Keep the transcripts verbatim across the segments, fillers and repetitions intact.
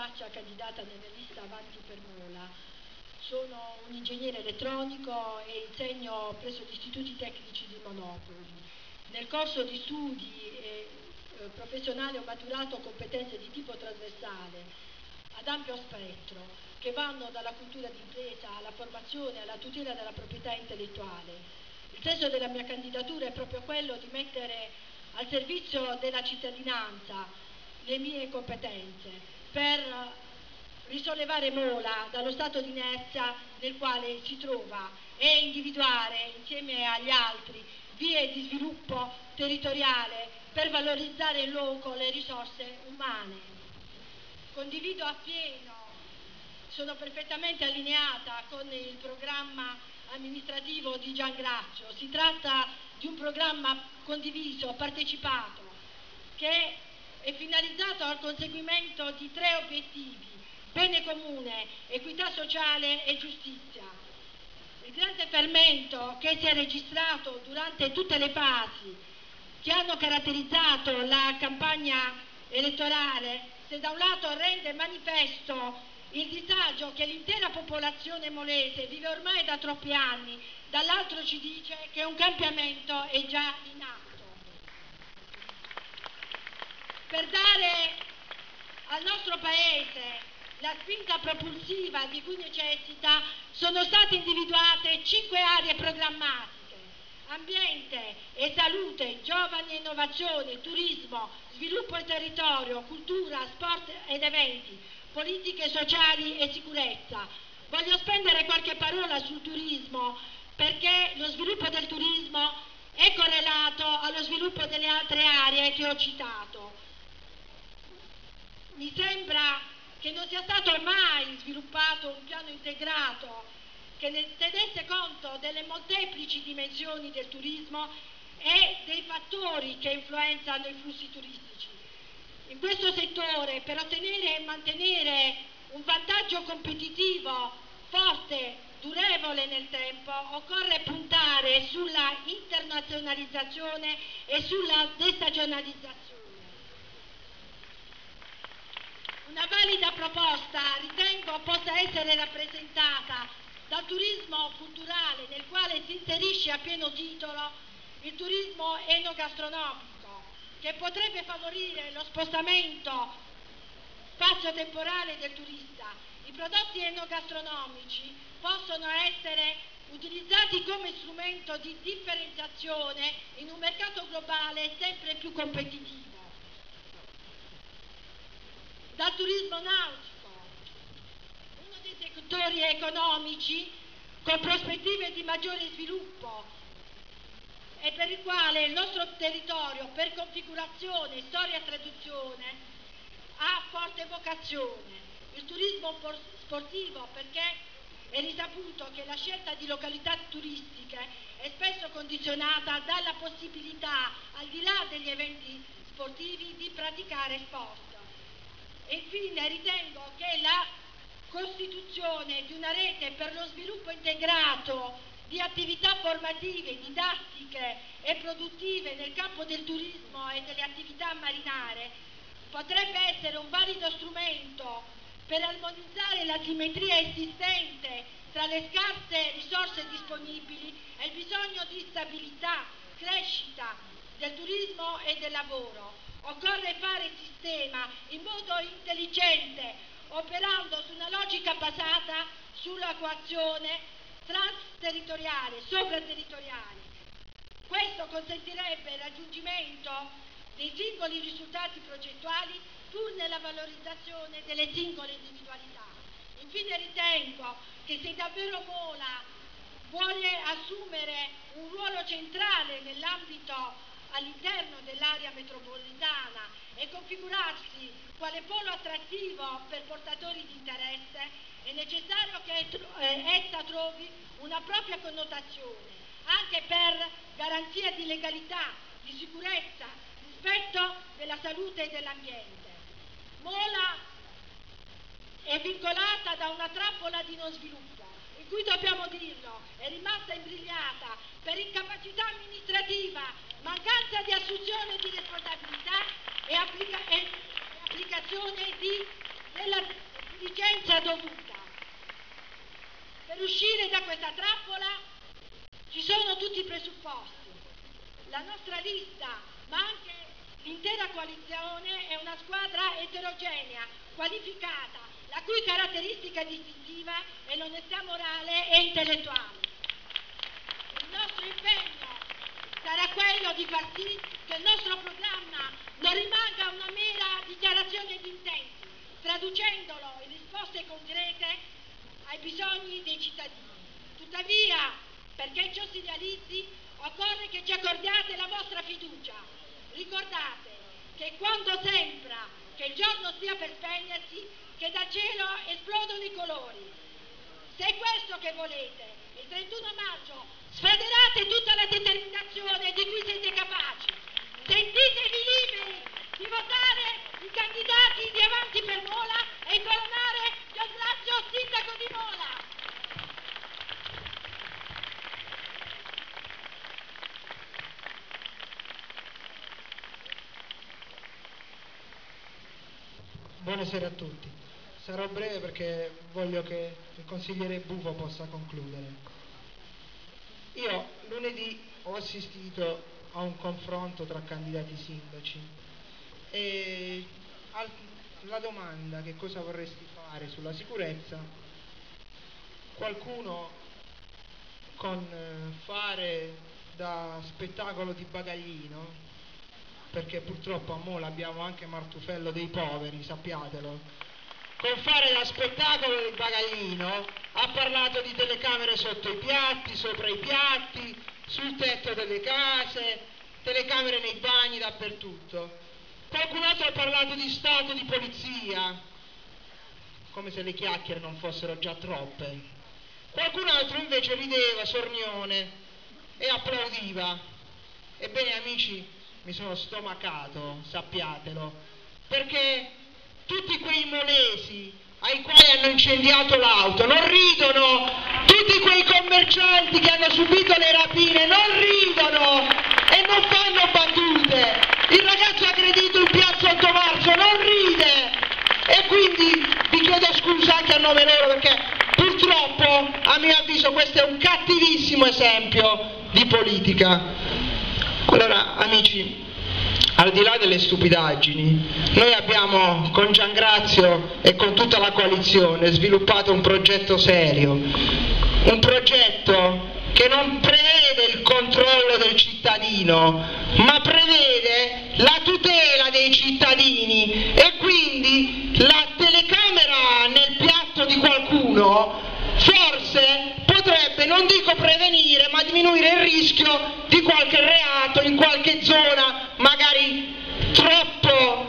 Faccia, candidata nella lista Avanti per Mola. Sono un ingegnere elettronico e insegno presso gli istituti tecnici di Monopoli. Nel corso di studi eh, eh, professionali ho maturato competenze di tipo trasversale ad ampio spettro, che vanno dalla cultura d'impresa alla formazione, alla tutela della proprietà intellettuale. Il senso della mia candidatura è proprio quello di mettere al servizio della cittadinanza le mie competenze per risollevare Mola dallo stato di inerzia nel quale si trova e individuare insieme agli altri vie di sviluppo territoriale per valorizzare in loco le risorse umane. Condivido appieno, sono perfettamente allineata con il programma amministrativo di Gian Grazio. Si tratta di un programma condiviso, partecipato, che è finalizzato al conseguimento di tre obiettivi: bene comune, equità sociale e giustizia. Il grande fermento che si è registrato durante tutte le fasi che hanno caratterizzato la campagna elettorale, se da un lato rende manifesto il disagio che l'intera popolazione molese vive ormai da troppi anni, dall'altro ci dice che un cambiamento è già in atto. Per dare al nostro Paese la spinta propulsiva di cui necessita, sono state individuate cinque aree programmatiche: ambiente e salute, giovani e innovazione, turismo, sviluppo e territorio, cultura, sport ed eventi, politiche sociali e sicurezza. Voglio spendere qualche parola sul turismo, perché lo sviluppo del turismo è correlato allo sviluppo delle altre aree che ho citato. Mi sembra che non sia stato mai sviluppato un piano integrato che ne tenesse conto delle molteplici dimensioni del turismo e dei fattori che influenzano i flussi turistici. In questo settore, per ottenere e mantenere un vantaggio competitivo forte, durevole nel tempo, occorre puntare sulla internazionalizzazione e sulla destagionalizzazione. Una valida proposta ritengo possa essere rappresentata dal turismo culturale, nel quale si inserisce a pieno titolo il turismo enogastronomico, che potrebbe favorire lo spostamento spazio-temporale del turista. I prodotti enogastronomici possono essere utilizzati come strumento di differenziazione in un mercato globale sempre più competitivo. Dal turismo nautico, uno dei settori economici con prospettive di maggiore sviluppo e per il quale il nostro territorio, per configurazione, storia e tradizione, ha forte vocazione. Il turismo sportivo, perché è risaputo che la scelta di località turistiche è spesso condizionata dalla possibilità, al di là degli eventi sportivi, di praticare sport. E infine ritengo che la costituzione di una rete per lo sviluppo integrato di attività formative, didattiche e produttive nel campo del turismo e delle attività marinare potrebbe essere un valido strumento per armonizzare la simmetria esistente tra le scarse risorse disponibili e il bisogno di stabilità, crescita del turismo e del lavoro. Occorre fare sistema in modo intelligente, operando su una logica basata sulla coazione transterritoriale, sovraterritoriale. Questo consentirebbe il raggiungimento dei singoli risultati progettuali pur nella valorizzazione delle singole individualità. Infine ritengo che se davvero Mola vuole assumere un ruolo centrale nell'ambito all'interno dell'area metropolitana e configurarsi quale polo attrattivo per portatori di interesse, è necessario che essa trovi una propria connotazione, anche per garanzia di legalità, di sicurezza, rispetto della salute e dell'ambiente. Mola è vincolata da una trappola di non sviluppo, in cui, dobbiamo dirlo, è rimasta imbrigliata per incapacità amministrativa, mancanza di assunzione di responsabilità e, applica- e applicazione di, della dovuta. Per uscire da questa trappola ci sono tutti i presupposti. La nostra lista, ma anche l'intera coalizione, è una squadra eterogenea, qualificata, la cui caratteristica distintiva è l'onestà morale e intellettuale. Il nostro impegno sarà quello di far sì che il nostro programma non rimanga una mera dichiarazione di intenti, traducendolo in risposte concrete ai bisogni dei cittadini. Tuttavia, perché ciò si realizzi, occorre che ci accordiate la vostra fiducia. Ricordate che quando sembra che il giorno stia per spegnersi, che dal cielo esplodono i colori. Se è questo che volete, il trentuno maggio sfederate tutta la determinazione di cui siete capaci. Sentitevi liberi di votare i candidati di Avanti per Mola e coronare Giangrazio sindaco di Mola. Buonasera a tutti. Sarò breve perché voglio che il consigliere Bufo possa concludere. Io lunedì ho assistito a un confronto tra candidati sindaci e al, la domanda che cosa vorresti fare sulla sicurezza, qualcuno con fare da spettacolo di bagaglino, perché purtroppo a Mola abbiamo anche Martufello dei poveri, sappiatelo, con fare da spettacolo del bagaglino ha parlato di telecamere sotto i piatti, sopra i piatti, sul tetto delle case, telecamere nei bagni, dappertutto. Qualcun altro ha parlato di stato di polizia, come se le chiacchiere non fossero già troppe. Qualcun altro invece rideva sornione e applaudiva. Ebbene amici, mi sono stomacato, sappiatelo, perché tutti quei molesi ai quali hanno incendiato l'auto non ridono, tutti quei commercianti che hanno subito le rapine non ridono e non fanno battute, il ragazzo aggredito in piazza otto marzo non ride, e quindi vi chiedo scusa anche a nome loro, perché purtroppo a mio avviso questo è un cattivissimo esempio di politica. Allora amici, al di là delle stupidaggini, noi abbiamo con Giangrazio e con tutta la coalizione sviluppato un progetto serio, un progetto che non prevede il controllo del cittadino, ma prevede la tutela dei cittadini, e quindi la telecamera nel piatto di qualcuno forse potrebbe, non dico prevenire, ma diminuire il rischio di qualche reato in qualche zona magari troppo,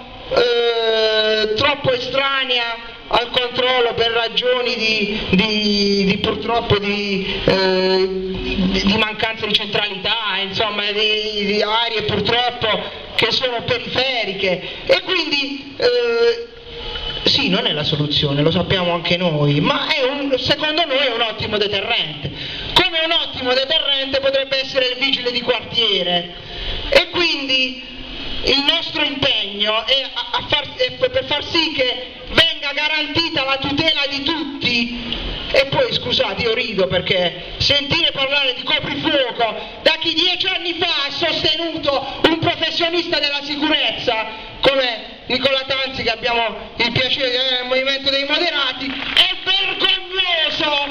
eh, troppo estranea al controllo per ragioni di, di, di purtroppo di, eh, di, di mancanza di centralità, insomma di, di aree purtroppo che sono periferiche, e quindi eh, sì, non è la soluzione, lo sappiamo anche noi, ma è un, secondo noi è un ottimo deterrente. Come un ottimo deterrente potrebbe essere il vigile di quartiere, e quindi il nostro impegno è, a, a far, è per far sì che venga garantita la tutela di tutti. E poi scusate, io rido perché sentire parlare di coprifuoco da chi dieci anni fa ha sostenuto un professionista della sicurezza come Nicola Tanzi, che abbiamo il piacere di avere nel Movimento dei Moderati, è vergognoso,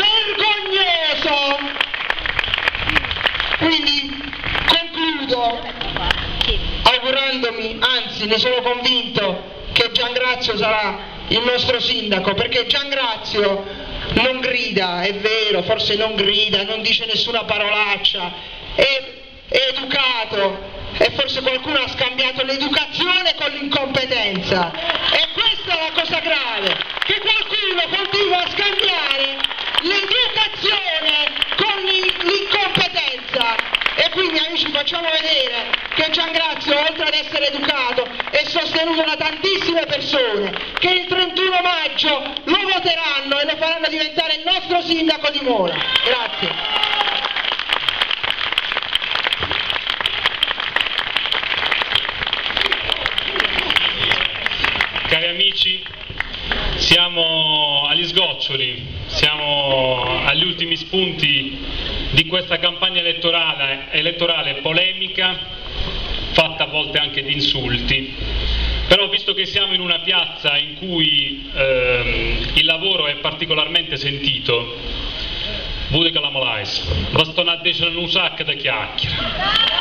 vergognoso. Quindi concludo augurandomi, anzi ne sono convinto, che Giangrazio sarà il nostro sindaco, perché Giangrazio non grida, è vero, forse non grida, non dice nessuna parolaccia, è, è educato, e forse qualcuno ha scambiato l'educazione con l'incompetenza, e questa è la cosa grave, che qualcuno continua a scambiare l'educazione con l'incompetenza. E quindi amici, facciamo vedere che Giangrazio, oltre ad essere educato, è sostenuto da tantissime persone che il trentuno maggio lo voteranno e lo faranno diventare il nostro sindaco di Mola. Grazie. Cari amici, siamo Siamo agli sgoccioli, siamo agli ultimi spunti di questa campagna elettorale, elettorale polemica, fatta a volte anche di insulti, però visto che siamo in una piazza in cui ehm, il lavoro è particolarmente sentito, vuole che la molais, bastano a dire un sacco di chiacchiere.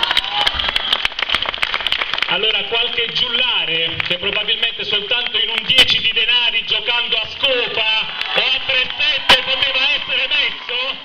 Allora qualche giullare che probabilmente soltanto in un dieci di denari giocando a scopa o a tre sette poteva essere messo,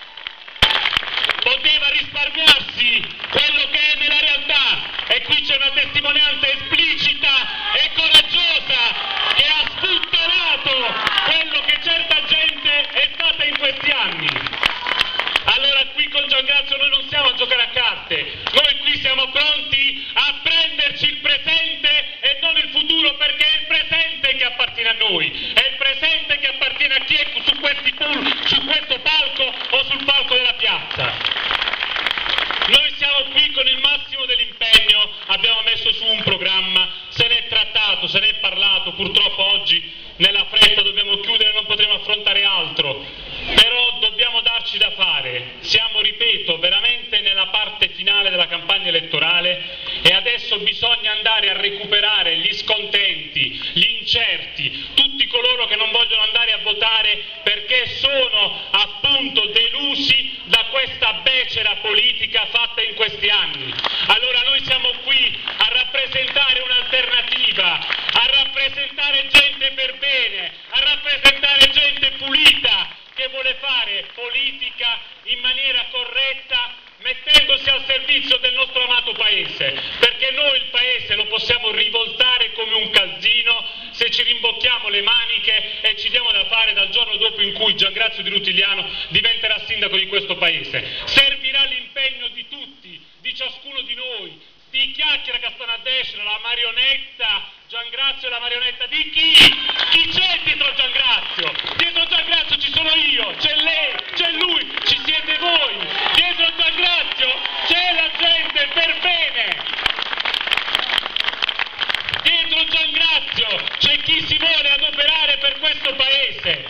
poteva risparmiarsi quello che è nella realtà, e qui c'è una testimonianza esplicita e coraggiosa che ha sputtanato quello che certa gente è stata in questi anni. Allora qui con Giangrazio noi non siamo a giocare a carte, noi qui siamo pronti a prenderci il presente e non il futuro, perché è il presente che appartiene a noi, è il presente che appartiene a chi è su questi pool, su questo palco o sul palco della piazza. Noi siamo qui con il massimo dell'impegno, abbiamo messo su un programma, se ne è trattato, se ne è parlato, purtroppo oggi nella fretta dobbiamo chiudere, non potremo affrontare altro, però dobbiamo darci da fare, siamo, ripeto, veramente nella parte finale della campagna elettorale e adesso bisogna andare a recuperare gli scontenti, gli incerti, tutti coloro che non vogliono andare a votare perché sono appunto delusi da questa becera politica fatta in questi anni. Allora noi siamo qui a rappresentare un'alternativa, a rappresentare gente per bene, a rappresentare gente pulita che vuole fare politica in maniera corretta, mettendosi al servizio del nostro amato paese, perché noi il paese lo possiamo rivoltare come un calzino se ci rimbocchiamo le maniche e ci diamo da fare dal giorno dopo in cui Giangrazio Di Rutigliano diventerà sindaco di questo paese. Servirà l'impegno di tutti, di ciascuno di noi, di chiacchiera che stanno a destra, la marionetta Giangrazio è la marionetta di chi? Chi c'è dietro Giangrazio? Dietro Giangrazio ci sono io, c'è lei, c'è lui, ci siete voi. Dietro Giangrazio c'è la gente per bene. Dietro Giangrazio c'è chi si vuole adoperare per questo paese.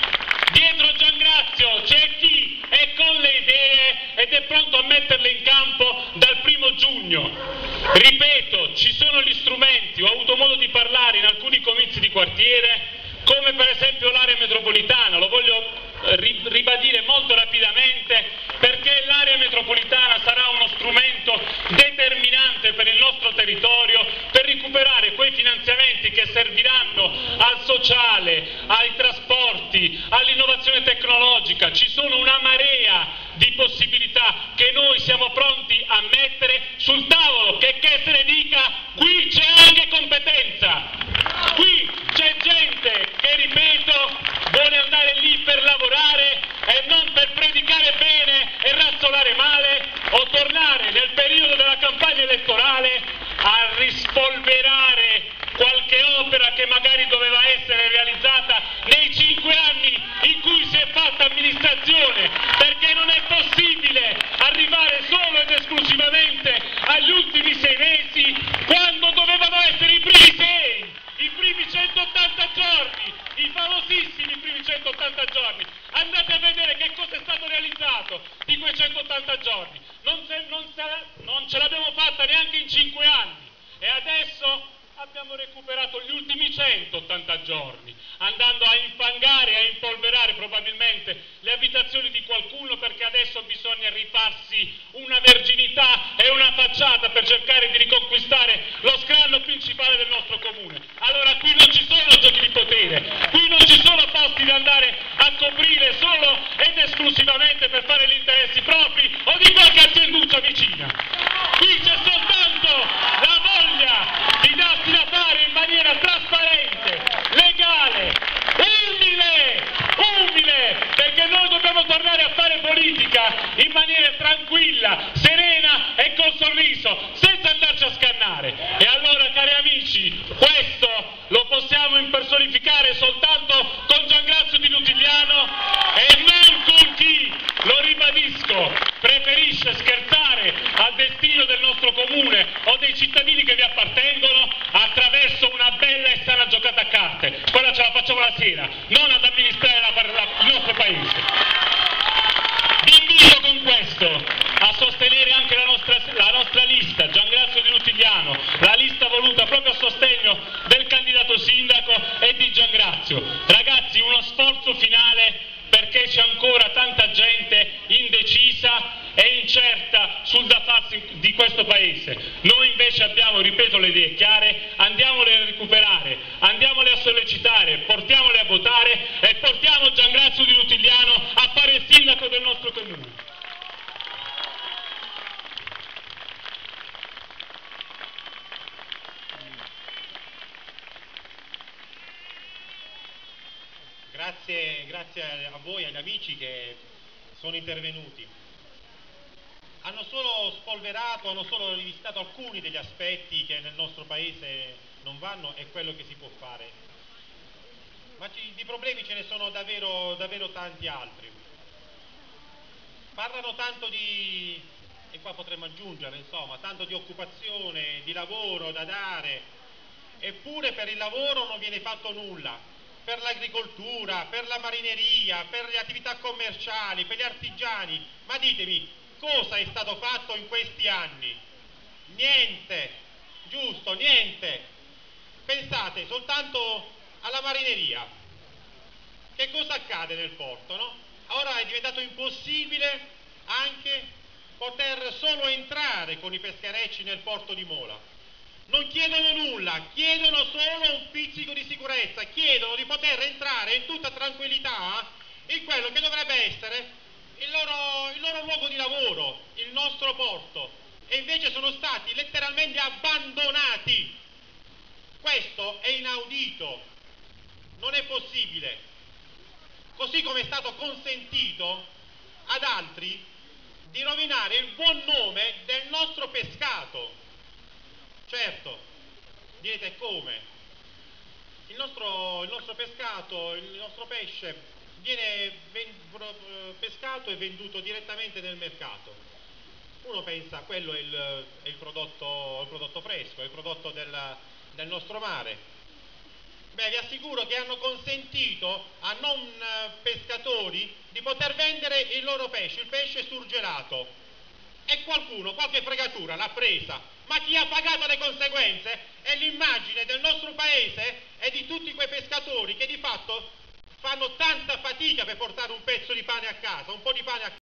Dietro Giangrazio c'è chi è con le idee ed è pronto a metterle in campo dal primo giugno. Ripeto, ci sono gli strumenti, ho avuto modo di parlare in alcuni comizi di quartiere, come per esempio l'area metropolitana, lo voglio ribadire molto rapidamente perché l'area metropolitana sarà uno strumento determinante per il nostro territorio per recuperare quei finanziamenti che serviranno al sociale, ai trasporti, all'innovazione tecnologica. Ci sono una marea di possibilità che noi siamo pronti a mettere sul tavolo, che che se ne dica, qui c'è anche competenza, qui c'è gente che, ripeto, vuole andare lì per lavorare e non per predicare bene e razzolare male o tornare nel periodo della campagna elettorale a rispolverare qualche opera che magari doveva essere realizzata nei cinque anni in cui si è fatta amministrazione, perché non è possibile arrivare solo ed esclusivamente agli ultimi sei mesi quando dovevano essere i primi sei, i primi centottanta giorni, i famosissimi primi centottanta giorni. Andate a vedere che cosa è stato realizzato di quei centottanta giorni, non, se, non, se, non ce l'abbiamo fatta neanche in cinque anni e adesso abbiamo recuperato gli ultimi centottanta giorni, andando a infangare e a impolverare probabilmente le abitazioni di qualcuno, perché adesso bisogna rifarsi una verginità e una facciata per cercare di riconquistare lo scranno principale del nostro comune. Allora qui non ci sono giochi di potere, qui non ci sono posti da andare a coprire solo ed esclusivamente per fare gli interessi propri o di qualche azienduccia vicina. Qui c'è soltanto la voglia di darsi da fare in maniera trasparente, legale, umile, umile, perché noi dobbiamo tornare a fare politica in maniera tranquilla, serena e col sorriso, senza andarci a scannare. E allora, cari amici, questo lo possiamo impersonificare soltanto con Giangrazio Di Rutigliano e non con chi, lo ribadisco, preferisce scherzare al destino del nostro comune o dei cittadini che vi appartengono attraverso una bella e sana giocata a carte. Quella ce la facciamo la sera. Brasilia, non ad amministrare la, la, il nostro paese. Vi invito con questo a sostenere anche la nostra, la nostra lista, Giangrazio Di Rutigliano, la lista voluta proprio a sostegno del candidato sindaco e di Giangrazio. Ragazzi, uno sforzo finale, perché c'è ancora tanta gente indecisa e incerta sul da farsi di questo paese. Noi invece abbiamo, ripeto, le idee chiare, andiamole a recuperare, andiamole a sollecitare, portiamole a votare e portiamo Giangrazio Di Rutigliano a fare il sindaco del nostro comune. Grazie, grazie a voi, agli amici che sono intervenuti. Hanno solo spolverato, hanno solo rivistato alcuni degli aspetti che nel nostro paese non vanno e quello che si può fare. Ma ci, di problemi ce ne sono davvero, davvero tanti altri. Parlano tanto di, e qua potremmo aggiungere, insomma, tanto di occupazione, di lavoro da dare, eppure per il lavoro non viene fatto nulla. Per l'agricoltura, per la marineria, per le attività commerciali, per gli artigiani. Ma ditemi, cosa è stato fatto in questi anni? Niente, giusto, niente. Pensate soltanto alla marineria. Che cosa accade nel porto, no? Ora è diventato impossibile anche poter solo entrare con i pescherecci nel porto di Mola. Non chiedono nulla, chiedono solo un pizzico di sicurezza, chiedono di poter entrare in tutta tranquillità in quello che dovrebbe essere il loro, il loro luogo di lavoro, il nostro porto, e invece sono stati letteralmente abbandonati. Questo è inaudito, non è possibile. Così come è stato consentito ad altri di rovinare il buon nome del nostro pescato. Certo, direte come? Il nostro, il nostro pescato, il nostro pesce viene pescato e venduto direttamente nel mercato. Uno pensa quello è il, è il, prodotto, il prodotto fresco, è il prodotto del, del nostro mare. Beh, vi assicuro che hanno consentito a non pescatori di poter vendere il loro pesce, il pesce surgelato. E qualcuno, qualche fregatura l'ha presa, ma chi ha pagato le conseguenze è l'immagine del nostro paese e di tutti quei pescatori che di fatto fanno tanta fatica per portare un pezzo di pane a casa, un po' di pane a casa.